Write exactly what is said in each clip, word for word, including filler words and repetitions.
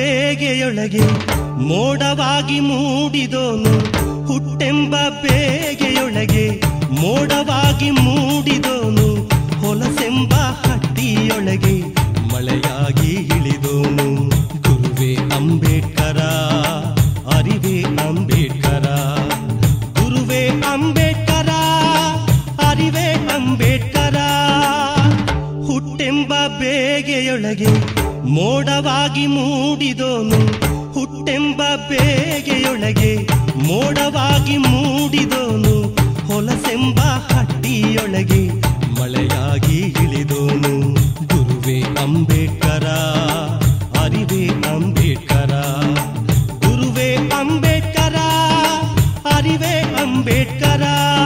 ಬೇಗೆಯೊಳಗೆ ಮೋಡವಾಗಿ ಮೂಡಿದೋನು ಹುಟ್ಟೆಂಬ ಬೇಗೆಯೊಳಗೆ ಮೋಡವಾಗಿ ಮೂಡಿದೋನು ಹೊಲಸೆಂಬ ಹಟ್ಟಿಯೊಳಗೆ ಮಳೆಯಾಗಿ ಇಳಿದೋನು ಗುರುವೇ ಅಂಬೇಡ್ಕರ ಅರಿವೇ ಅಂಬೇಡ್ಕರ ಗುರುವೇ ಅಂಬೇಡ್ಕರ ಅರಿವೇ ಅಂಬೇಡ್ಕರ ಹುಟ್ಟೆಂಬ ಬೇಗೆಯೊಳಗೆ ಮೋಡವಾಗಿ ಮೂಡಿದೋನು ಹುಟ್ಟೆಂಬ ಬೇಗೆಯೊಳಗೆ ಮೋಡವಾಗಿ ಮೂಡಿದೋನು ಹೊಲಸೆಂಬ ಹಟ್ಟಿಯೊಳಗೆ ಮಳೆಯಾಗಿ ಇಳಿದೋನು ಗುರುವೇ ಅಂಬೇಡ್ಕರ ಅರಿವೇ ಅಂಬೇಡ್ಕರ ಗುರುವೇ ಅಂಬೇಡ್ಕರ ಅರಿವೇ ಅಂಬೇಡ್ಕರ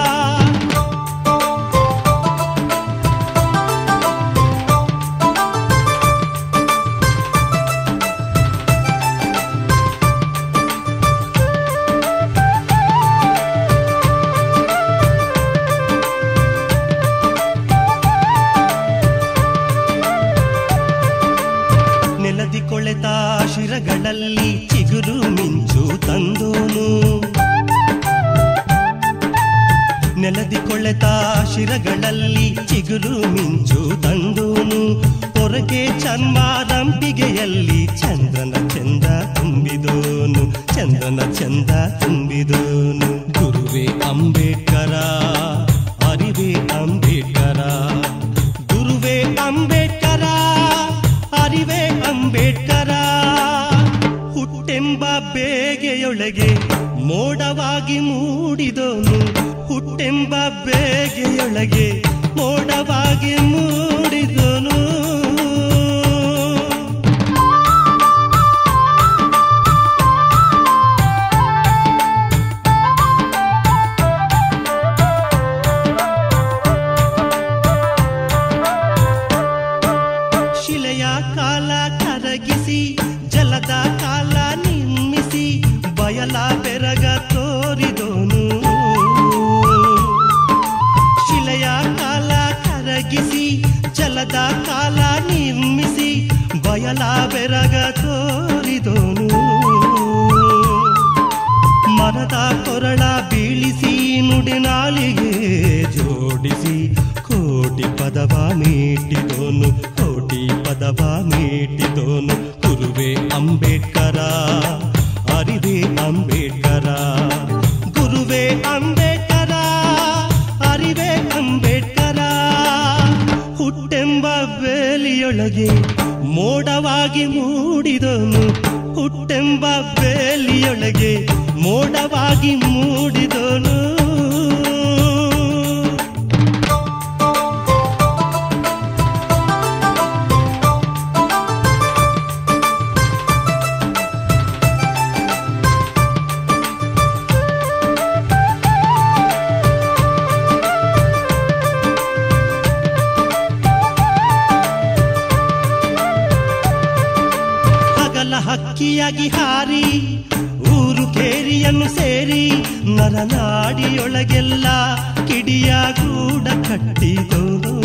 ಕೊಳೆತ ಶಿರಗಳಲ್ಲಿ ಚಿಗುರು ಮಿಂಚು ತಂದೋನು ನೆಲದಿ ಕೊಳೆತ ಶಿರಗಳಲ್ಲಿ ಚಿಗುರು ಮಿಂಚು ತಂದೋನು ಹೊರಗೆ ಚರ್ಮಾರಂಪಿಗೆಯಲ್ಲಿ ಚಂದ್ರನ ಚಂದ ತುಂಬಿದೋನು ಚಂದ್ರನ ಚಂದ ತುಂಬಿದೋನು ಗುರುವೇ ಅಂಬೇಡ್ಕರ ಅರಿವೇ ಅಂಬೇಡ್ಕರ ಗುರುವೇ ಅಂಬೇಡ್ಕರ ಅರಿವೇ ಅಂಬೇಡ್ಕರ ಹುಟ್ಟೆಂಬ ಬೇಗೆಯೊಳಗೆ ಮೋಡವಾಗಿ ಮೂಡಿದೋನು ಹುಟ್ಟೆಂಬ ಬೇಗೆಯೊಳಗೆ ಮೋಡವಾಗಿ ಮೂಡಿದೋನು ಶಿಲೆಯ ಕಾಲ ಕರಗಿಸಿ ಜಲದ ಕಾಲ ನಿರ್ಮಿಸಿ ಬಯಲ ಬೆರಗ ತೋರಿದೋನು ಶಿಲೆಯ ಕಾಲ ಕರಗಿಸಿ ಜಲದ ಕಾಲ ನಿರ್ಮಿಸಿ ಬಯಲ ಬೆರಗ ತೋರಿದೋನು ಮರದ ಕೊರಳ ಬೀಳಿಸಿ ನುಡಿನಾಲಿಗೆ ಜೋಡಿಸಿ ಕೋಟಿ ಪದವ ಮೀಟಿದೋನು ಕೋಟಿ ಪದವ ಮೀಟಿದೋನು ಗುರುವೇ ಅಂಬೇಡ್ಕರ ಅರಿವೇ ಅಂಬೇಡ್ಕರ ಗುರುವೇ ಅಂಬೇಡ್ಕರ ಅರಿವೇ ಅಂಬೇಡ್ಕರ ಹುಟ್ಟೆಂಬ ಬೇಲಿಯೊಳಗೆ ಮೋಡವಾಗಿ ಮೂಡಿದೋನು ಹುಟ್ಟೆಂಬ ಬೇಲಿಯೊಳಗೆ ಮೋಡವಾಗಿ ಮೂಡಿದೋನು ಹಕ್ಕಿಯಾಗಿ ಹಾರಿ ಊರು ಕೇರಿಯನ್ನು ಸೇರಿ ನರನಾಡಿಯೊಳಗೆಲ್ಲ ಕಿಡಿಯ ಗೂಡ ಕಟ್ಟಿದೋನು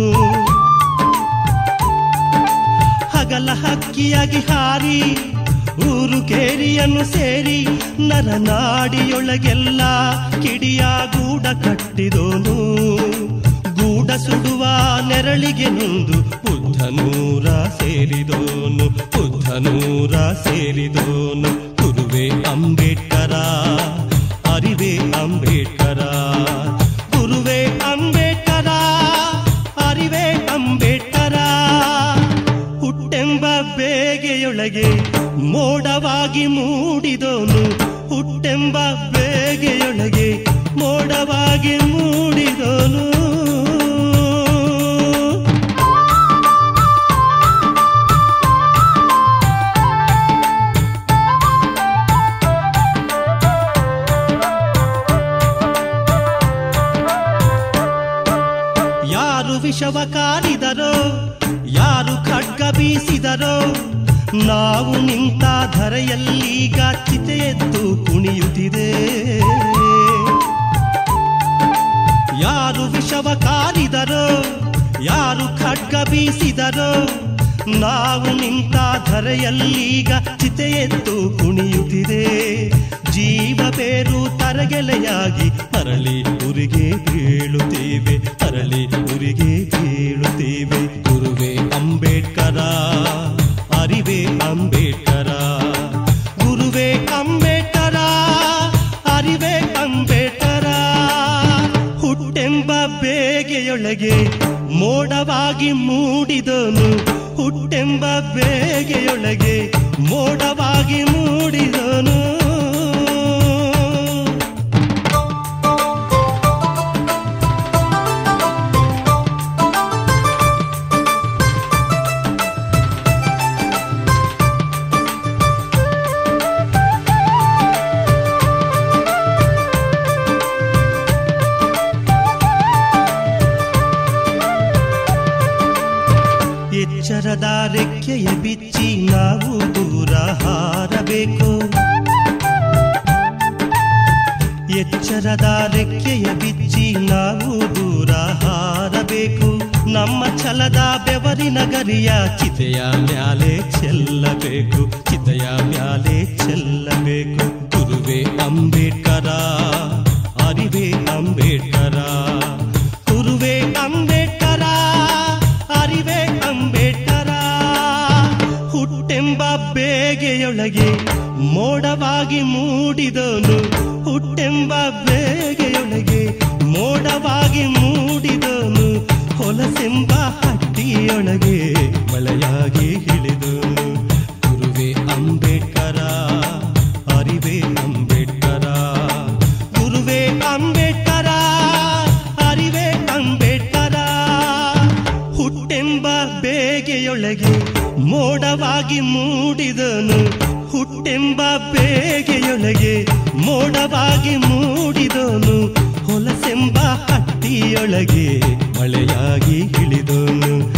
ಹಗಲ ಹಕ್ಕಿಯಾಗಿ ಹಾರಿ ಊರು ಕೇರಿಯನ್ನು ಸೇರಿ ನರನಾಡಿಯೊಳಗೆಲ್ಲ ಕಿಡಿಯ ಗೂಡ ಕಟ್ಟಿದೋನು ಗೂಡ ಸುಡುವ ನೆರಳಿಗೆ ನೊಂದು ಬುದ್ಧನೂರ ಸೇರಿದೋನು ಬುದ್ಧನೂರ ಸೇರಿದೋನು ಗುರುವೇ ಅಂಬೇಡ್ಕರ ಅರಿವೇ ಅಂಬೇಡ್ಕರ ಗುರುವೇ ಅಂಬೇಡ್ಕರ ಅರಿವೇ ಅಂಬೇಡ್ಕರ ಹುಟ್ಟೆಂಬ ಬೇಗೆಯೊಳಗೆ ಮೋಡವಾಗಿ ಮೂಡಿದೋನು ಹುಟ್ಟೆಂಬ ಬೇಗೆಯೊಳಗೆ ಮೋಡವಾಗಿ ಮೂಡಿದೋನು ವಿಷವ ಕಾರಿದರೋ ಯಾರು ಖಡ್ಗ ಬೀಸಿದರೋ ನಾವು ನಿಂತ ಧರೆಯಲ್ಲೀಗ ಚಿತೆ ಎದ್ದು ಕುಣಿಯುತ್ತಿದೆ ಯಾರು ವಿಷವ ಕಾರಿದರೋ ಯಾರು ಖಡ್ಗ ಬೀಸಿದರೋ ನಾವು ನಿಂತ ಧರೆಯಲ್ಲೀಗ ಚಿತೆ ಎದ್ದು ಕುಣಿಯುತ್ತಿದೆ. ಜೀವ ಬೇರು ತರಗೆಲೆಯಾಗಿ ಅರಳಿ ಉರಿಗೆ ಬೀಳುತ್ತೇವೆ, ಅರಳಿ ಉರಿಗೆ ಬೀಳುತ್ತೇವೆ. ಗುರುವೇ ಅಂಬೇಡ್ಕರ, ಅರಿವೇ ಅಂಬೇಡ್ಕರ, ಗುರುವೇ ಅಂಬೇಡ್ಕರ, ಅರಿವೇ ಅಂಬೇಡ್ಕರ. ಹುಟ್ಟೆಂಬ ಬೇಗೆಯೊಳಗೆ ಮೋಡವಾಗಿ ಮೂಡಿದನು, ಹುಟ್ಟೆಂಬ ಬೇಗೆಯೊಳಗೆ ಮೋಡವಾಗಿ ಮೂಡಿದನು. ಎಚ್ಚರದ ರೆಕ್ಕೆಯ ಬಿಚ್ಚಿ ನಾವು ದೂರ ಹಾರಬೇಕು, ಎಚ್ಚರದ ರೆಕ್ಕೆಯ ಬಿಚ್ಚಿ ನಾವು ದೂರ ಹಾರಬೇಕು. ನಮ್ಮ ಛಲದ ಬೆವರಿನ ಗರಿಯ ಚಿತೆಯ ಮ್ಯಾಲೆ ಚೆಲ್ಲಬೇಕು, ಚಿತೆಯ ಮ್ಯಾಲೆ ಚೆಲ್ಲಬೇಕು. ಗುರುವೇ ಅಂಬೇಡ್ಕರ, ಅರಿವೇ ಅಂಬೇಡ್ಕರ, ಗುರುವೇ ಅಂಬೇಡ್ಕರ, ಅರಿವೇ ಅಂಬೇಡ್ಕರ. ಹುಟ್ಟೆಂಬ ಬೇಗೆಯೊಳಗೆ ಮೋಡವಾಗಿ ಮೂಡಿದನು, ಹುಟ್ಟೆಂಬ ಬೇಗೆಯೊಳಗೆ ಮೋಡವಾಗಿ ಮೂಡಿದನು. ಹೊಲಸೆಂಬ ಹಟ್ಟಿಯೊಳಗೆ ಮಳೆಯಾಗಿ ಇಳಿದನು. ಗುರುವೇ ಅಂಬೇಡ್ಕರ, ಅರಿವೇ ಅಂಬೇಡ್ಕರ, ಗುರುವೇ ಅಂಬೇಡ್ಕರ, ಅರಿವೇ ಅಂಬೇಡ್ಕರ. ಹುಟ್ಟೆಂಬ ಬೇಗೆಯೊಳಗೆ ಮೋಡವಾಗಿ ಮೂಡಿದನು, ಹುಟ್ಟೆಂಬ ಬೇಗೆಯೊಳಗೆ ಮೋಡವಾಗಿ ಮೂಡಿದನು. ಹೊಲಸೆಂಬ ಹಟ್ಟಿಯೊಳಗೆ ಮಳೆಯಾಗಿ ಇಳಿದನು.